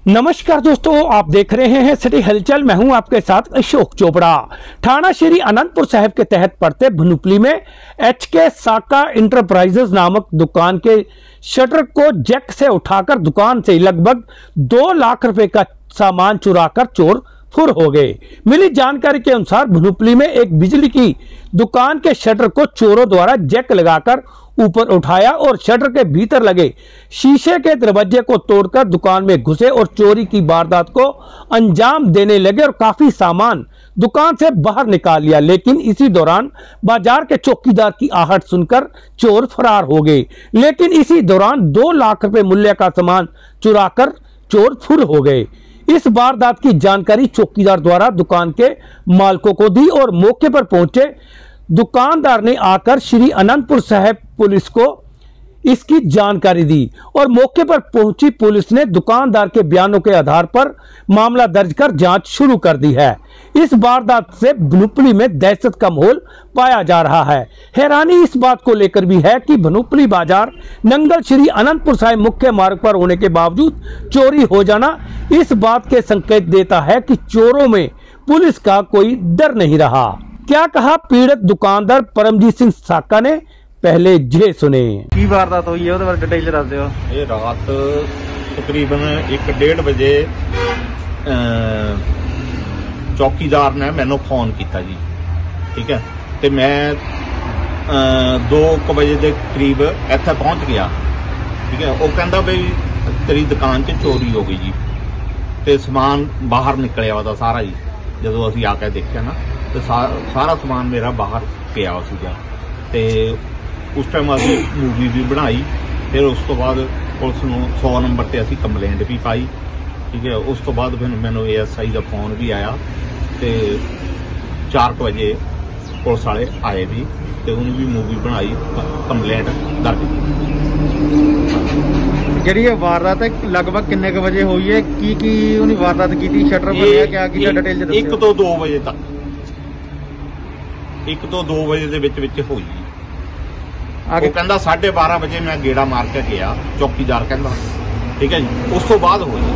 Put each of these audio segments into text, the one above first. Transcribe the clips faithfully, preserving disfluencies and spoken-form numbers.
नमस्कार दोस्तों, आप देख रहे हैं सिटी हलचल। मैं हूं आपके साथ अशोक चोपड़ा। थाना श्री अनंतपुर साहिब के तहत पड़ते भनुपली में एच के साका इंटरप्राइजेज नामक दुकान के शटर को जैक से उठाकर दुकान से लगभग दो लाख रुपए का सामान चुराकर चोर फुर हो गए। मिली जानकारी के अनुसार भनुपली में एक बिजली की दुकान के शटर को चोरों द्वारा जैक लगाकर ऊपर उठाया और शटर के भीतर लगे शीशे के दरवाजे को तोड़कर दुकान में घुसे और चोरी की वारदात को अंजाम देने लगे और काफी सामान दुकान से बाहर निकाल लिया। लेकिन इसी दौरान बाजार के चौकीदार की आहट सुनकर चोर फरार हो गए। लेकिन इसी दौरान दो लाख रुपए मूल्य का सामान चुराकर चोर फुर हो गए। इस वारदात की जानकारी चौकीदार द्वारा दुकान के मालिकों को दी और मौके पर पहुंचे दुकानदार ने आकर श्री अनंतपुर साहिब पुलिस को इसकी जानकारी दी और मौके पर पहुंची पुलिस ने दुकानदार के बयानों के आधार पर मामला दर्ज कर जांच शुरू कर दी है। इस वारदात से भनुपली में दहशत का माहौल पाया जा रहा है। हैरानी इस बात को लेकर भी है कि भनुपली बाजार नंगल श्री अनंतपुर साहिब मुख्य मार्ग पर होने के बावजूद चोरी हो जाना इस बात के संकेत देता है कि चोरों में पुलिस का कोई डर नहीं रहा। क्या कहा पीड़ित दुकानदार परमजीत सिंह साका ने, पहले जे सुने। की वारदात हुई है, ਉਹਦੇ ਬਾਰੇ ਡਿਟੇਲ ਦੱਸ ਦਿਓ। ਇਹ ਰਾਤ ਤਕਰੀਬਨ ਇੱਕ ਡੇਢ ਵਜੇ ਚੌਕੀਦਾਰ ਨੇ ਮੈਨੂੰ ਫੋਨ ਕੀਤਾ ਜੀ, ਠੀਕ ਹੈ, ਤੇ ਮੈਂ ਦੋ ਕੁ ਵਜੇ ਦੇ ਕਰੀਬ ਇੱਥੇ ਪਹੁੰਚ ਗਿਆ, ਠੀਕ ਹੈ। ਉਹ ਕਹਿੰਦਾ ਬਈ ਤੇਰੀ ਦੁਕਾਨ 'ਚ ਚੋਰੀ ਹੋ ਗਈ ਜੀ, ਤੇ ਸਮਾਨ ਬਾਹਰ ਨਿਕਲਿਆ ਉਹਦਾ ਸਾਰਾ ਜੀ। ਜਦੋਂ ਅਸੀਂ ਆ ਕੇ ਦੇਖਿਆ ਨਾ ਤੇ ਸਾਰਾ ਸਮਾਨ ਮੇਰਾ ਬਾਹਰ ਪਿਆ ਸੀਗਾ, ਤੇ ਉਸ ਟਾਈਮ ਅਸੀਂ ਮੂਵੀ ਵੀ ਬਣਾਈ। ਫਿਰ ਉਸ ਤੋਂ ਬਾਅਦ ਪੁਲਿਸ ਨੂੰ सौ ਨੰਬਰ ਤੇ ਅਸੀਂ ਕੰਪਲੇਂਟ ਵੀ ਪਾਈ, ਠੀਕ ਹੈ। ਉਸ ਤੋਂ ਬਾਅਦ ਫਿਰ ਮੈਨੂੰ A S I the phone ਵੀ ਆਇਆ ਤੇ ਚਾਰ ਕੁ ਵਜੇ ਪੁਲਿਸ ਵਾਲੇ ਆਏ ਵੀ ਤੇ ਉਹਨੂੰ ਵੀ ਮੂਵੀ ਬਣਾਈ, ਕੰਪਲੇਂਟ ਦਰਜ ਕੀਤੀ। ਜਿਹੜੀ ਇਹ ਵਾਰਦਾਤ ਹੈ ਲਗਭਗ ਕਿੰਨੇ ਕੁ ਵਜੇ ਹੋਈ ਹੈ, ਕੀ ਕੀ ਉਹਨੇ ਵਾਰਦਾਤ ਕੀਤੀ, ਸ਼ਟਰ ਬਣਿਆ ਕਿਆ ਕੀਤਾ, ਡਿਟੇਲ ਦੱਸੋ। ਇੱਕ ਤੋਂ ਦੋ ਵਜੇ ਤੱਕ, ਇੱਕ ਤੋਂ ਦੋ ਵਜੇ ਦੇ ਵਿੱਚ ਵਿੱਚ ਹੋਈ। ਉਹ ਕਹਿੰਦਾ ਸਾਢੇ ਬਾਰਾਂ ਵਜੇ ਮੈਂ ਗੇੜਾ ਮਾਰ ਕੇ ਗਿਆ, ਚੌਕੀਦਾਰ ਕਹਿੰਦਾ, ਠੀਕ ਹੈ ਜੀ। ਉਸ ਤੋਂ ਬਾਅਦ ਹੋਈ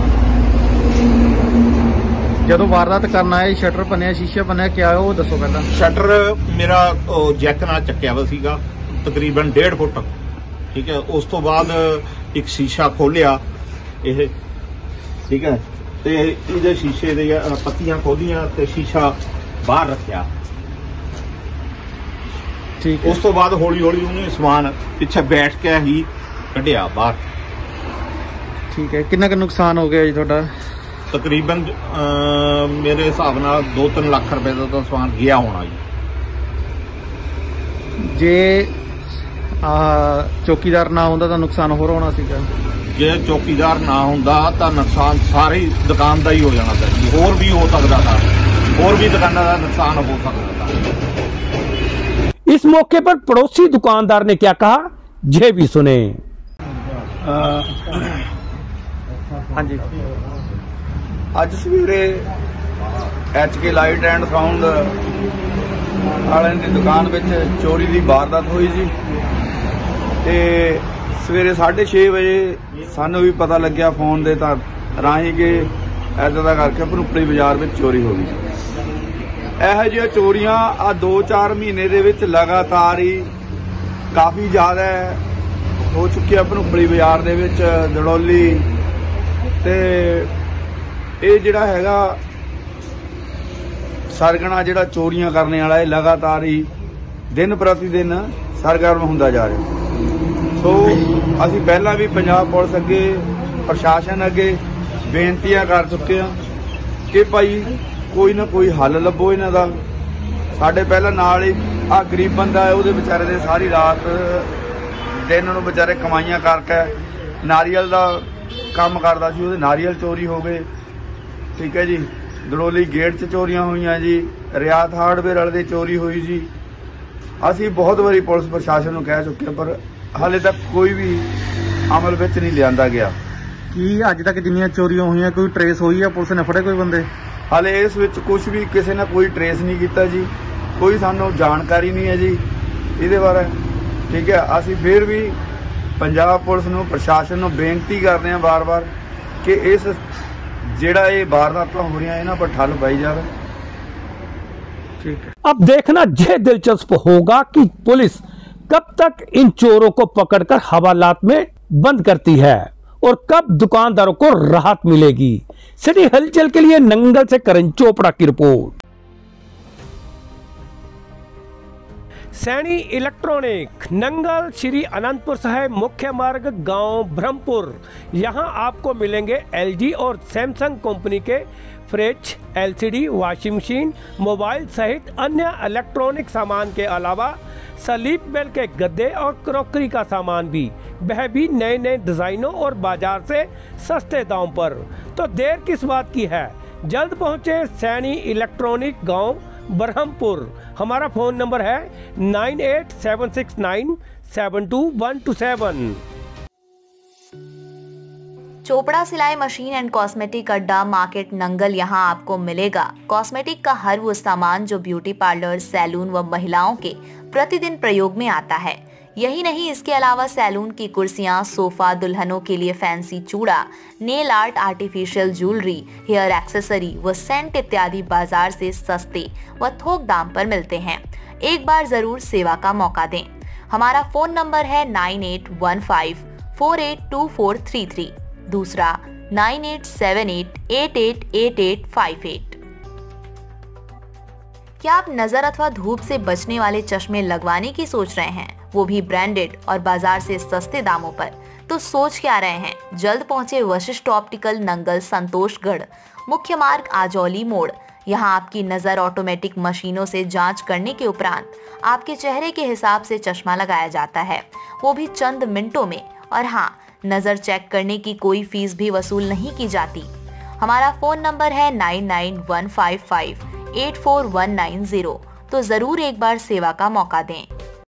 ਜਦੋਂ ਵਾਰਦਾਤ ਕਰਨ ਆਏ ਸ਼ਟਰ ਭੰਨਿਆ, ਸ਼ੀਸ਼ਾ ਭੰਨਿਆ, ਕਿਆ ਉਹ ਦੱਸੋ ਪਹਿਲਾਂ। ਸ਼ਟਰ ਮੇਰਾ ਜੈਕ ਨਾਲ ਚੱਕਿਆ ਵਾ ਸੀਗਾ ਤਕਰੀਬਨ ਡੇਢ ਫੁੱਟ, ਠੀਕ ਹੈ। ਉਸ ਤੋਂ ਬਾਅਦ ਇੱਕ ਸ਼ੀਸ਼ਾ ਖੋਲਿਆ ਇਹ, ਠੀਕ ਹੈ, ਤੇ ਇਹਦੇ ਸ਼ੀਸ਼ੇ ਦੇ ਪੱਤੀਆਂ ਖੋਲੀਆਂ ਤੇ ਸ਼ੀਸ਼ਾ ਬਾਹਰ ਰੱਖਿਆ, ਠੀਕ। ਉਸ ਤੋਂ ਬਾਅਦ ਹੌਲੀ ਹੌਲੀ ਉਹਨੇ ਸਮਾਨ ਪਿੱਛੇ ਬੈਠ ਕੇ ਹੀ ਕੱਢਿਆ ਬਾਹਰ, ਠੀਕ ਹੈ। ਕਿੰਨਾ ਕੁ ਨੁਕਸਾਨ ਹੋ ਗਿਆ ਜੀ ਤੁਹਾਡਾ? ਤਕਰੀਬਨ ਮੇਰੇ ਹਿਸਾਬ ਨਾਲ ਦੋ ਤਿੰਨ ਲੱਖ ਰੁਪਏ ਦਾ ਤਾਂ ਸਮਾਨ ਗਿਆ ਹੋਣਾ ਜੀ। ਜੇ ਆ ਚੌਕੀਦਾਰ ਨਾ ਹੁੰਦਾ ਤਾਂ ਨੁਕਸਾਨ ਹੋਰ ਹੋਣਾ ਸੀਗਾ। ਜੇ ਚੌਕੀਦਾਰ ਨਾ ਹੁੰਦਾ ਤਾਂ ਨੁਕਸਾਨ ਸਾਰੀ ਦੁਕਾਨ ਦਾ ਹੀ ਹੋ ਜਾਣਾ ਸੀ, ਹੋਰ ਵੀ ਹੋ ਸਕਦਾ था, ਹੋਰ ਵੀ ਦੁਕਾਨਾਂ ਦਾ ਨੁਕਸਾਨ हो सकता था। इस मौके पर पड़ोसी दुकानदार ने क्या कहा, ये भी सुने। हाँ जी, ਅੱਜ ਸਵੇਰੇ H K light and sound ਵਾਲਿਆਂ ਦੀ ਦੁਕਾਨ ਵਿੱਚ ਚੋਰੀ ਦੀ ਵਾਰਦਾਤ ਹੋਈ ਜੀ। ਤੇ ਸਵੇਰੇ ਸਾਢੇ ਛੇ ਵਜੇ ਸਾਨੂੰ ਵੀ ਪਤਾ ਲੱਗਿਆ ਫੋਨ ਦੇ ਤਾਂ ਰਾਹੀਂ ਕਿ ਐਦਾਂ ਦਾ ਕਰਕੇ ਭਨੂਪਲੀ ਬਾਜ਼ਾਰ ਵਿੱਚ ਚੋਰੀ ਹੋ ਗਈ। ਇਹੋ ਜਿਹੀਆਂ ਚੋਰੀਆਂ ਆ ਦੋ ਚਾਰ ਮਹੀਨੇ ਦੇ ਵਿੱਚ ਲਗਾਤਾਰ ਹੀ ਕਾਫੀ ਜ਼ਿਆਦਾ ਹੋ ਚੁੱਕੀਆਂ ਭਨੂਪਲੀ ਬਾਜ਼ਾਰ ਦੇ ਵਿੱਚ। ਦੜੋਲੀ ਤੇ ਇਹ ਜਿਹੜਾ ਹੈਗਾ ਸਰਗਣਾ ਜਿਹੜਾ ਚੋਰੀਆਂ ਕਰਨੇ ਵਾਲਾ ਇਹ ਲਗਾਤਾਰ ਹੀ ਦਿਨ ਪ੍ਰਤੀ ਦਿਨ ਸਰਗਰਮ ਹੁੰਦਾ ਜਾ ਰਿਹਾ। ਸੋ ਅਸੀਂ ਪਹਿਲਾਂ ਵੀ ਪੰਜਾਬ ਪੁਲਿਸ ਅੱਗੇ, ਪ੍ਰਸ਼ਾਸਨ ਅੱਗੇ ਬੇਨਤੀਆਂ ਕਰ ਚੁੱਕੇ ਹਾਂ ਕਿ ਭਾਈ ਕੋਈ ਨਾ ਕੋਈ ਹੱਲ ਲੱਭੋ ਇਹਨਾਂ ਦਾ। ਸਾਡੇ ਪਹਿਲਾਂ ਨਾਲ ਹੀ ਆ ਗਰੀਬ ਬੰਦਾ ਹੈ, ਉਹਦੇ ਵਿਚਾਰੇ ਦੇ ਸਾਰੀ ਰਾਤ ਦਿਨ ਨੂੰ ਵਿਚਾਰੇ ਕਮਾਈਆਂ ਕਰਕੇ ਨਾਰੀਅਲ ਦਾ ਕੰਮ ਕਰਦਾ ਸੀ, ਉਹਦੇ ਨਾਰੀਅਲ ਚੋਰੀ ਹੋ ਗਏ, ਠੀਕ ਹੈ ਜੀ। ਦੜੋਲੀ ਗੇਟ 'ਚ ਚੋਰੀਆਂ ਹੋਈਆਂ ਜੀ, ਰਿਆਤ ਹਾਰਡਵੇਅਰ ਵਾਲੇ ਦੀ ਚੋਰੀ ਹੋਈ ਜੀ। ਅਸੀਂ ਬਹੁਤ ਵਾਰੀ ਪੁਲਿਸ ਪ੍ਰਸ਼ਾਸਨ ਨੂੰ ਕਹਿ ਚੁੱਕੇ ਪਰ ਹਾਲੇ ਤੱਕ ਕੋਈ ਵੀ ਅਮਲ ਵਿੱਚ ਨਹੀਂ ਲਿਆਂਦਾ ਗਿਆ। ਕੀ ਅੱਜ ਤੱਕ ਜਿੰਨੀਆਂ ਚੋਰੀਆਂ ਹੋਈਆਂ ਕੋਈ ਟਰੇਸ ਹੋਈ ਹੈ, ਪੁਲਿਸ ਨੇ ਫੜੇ ਕੋਈ ਬੰਦੇ? ਹਾਲੇ ਇਸ ਵਿੱਚ ਕੁਝ ਵੀ ਕਿਸੇ ਨੇ ਕੋਈ ਟਰੇਸ ਨਹੀਂ ਕੀਤਾ ਜੀ, ਕੋਈ ਸਾਨੂੰ ਜਾਣਕਾਰੀ ਨਹੀਂ ਹੈ ਜੀ ਇਹਦੇ ਬਾਰੇ, ਠੀਕ ਹੈ। ਅਸੀਂ ਫਿਰ ਵੀ ਪੰਜਾਬ ਪੁਲਿਸ ਨੂੰ, ਪ੍ਰਸ਼ਾਸਨ ਨੂੰ ਬੇਨਤੀ ਕਰਦੇ ਹਾਂ ਬਾਰ-ਬਾਰ ਕਿ ਇਸ ਜਿਹੜਾ ਇਹ ਵਾਰਦਾਤਾਂ ਹੋ ਰਹੀਆਂ ਇਹਨਾਂ ਪਰ ਠੱਲ ਪਾਈ ਜਾਵੇ। ठीक है। अब देखना यह दिलचस्प होगा कि पुलिस कब तक इन चोरों को पकड़कर हवालात में बंद करती है और कब दुकानदारों को राहत मिलेगी। सिटी हलचल के लिए नंगल से करण चोपड़ा की रिपोर्ट। सैनी इलेक्ट्रॉनिक, नंगल श्री अनंतपुर साहिब मुख्य मार्ग, गांव ब्रह्मपुर। यहां आपको मिलेंगे एलजी और सैमसंग कंपनी के fridge, LCD, washing machine, mobile सहित अन्य इलेक्ट्रॉनिक सामान के अलावा स्लीप वेल के गद्दे और क्रॉकरी का सामान भी, वह भी नए नए डिजाइनों और बाजार से सस्ते दाम पर। तो देर किस बात की है, जल्द पहुंचे सैनी इलेक्ट्रॉनिक, गांव ब्रह्मपुर। हमारा फोन नंबर है nine eight seven six nine seven two one two seven. Chopra सिलाई मशीन एंड कॉस्मेटिक अड्डा, मार्केट, नंगल। यहाँ आपको मिलेगा कॉस्मेटिक का हर वो सामान जो ब्यूटी पार्लर, सैलून व महिलाओं के प्रतिदिन प्रयोग में आता है। यही नहीं, इसके अलावा सैलून की कुर्सियां, सोफा, दुल्हनों के लिए फैंसी चूड़ा, nail art, artificial jewellery, hair accessory व सेंट इत्यादि बाजार से सस्ते व थोक दाम पर मिलते हैं। एक बार जरूर सेवा का मौका दें। हमारा फोन नंबर है nine eight one five four eight two four three three, दूसरा nine eight seven eight eight eight eight eight five eight. क्या आप नजर अथवा धूप से बचने वाले चश्मे लगवाने की सोच रहे हैं, वो भी ब्रांडेड और बाजार से सस्ते दामों पर? तो सोच क्या रहे हैं, जल्द पहुंचे वशिष्ठ ऑप्टिकल, नंगल, संतोषगढ़, मुख्य मार्ग, आजौली मोड़। यहाँ आपकी नजर ऑटोमेटिक मशीनों से जांच करने के उपरांत आपके चेहरे के हिसाब से चश्मा लगाया जाता है, वो भी चंद मिनटों में। और हाँ, नजर चेक करने की कोई फीस भी वसूल नहीं की जाती। हमारा फोन नंबर है nine nine one five five eight four one nine zero. तो जरूर एक बार सेवा का मौका दें।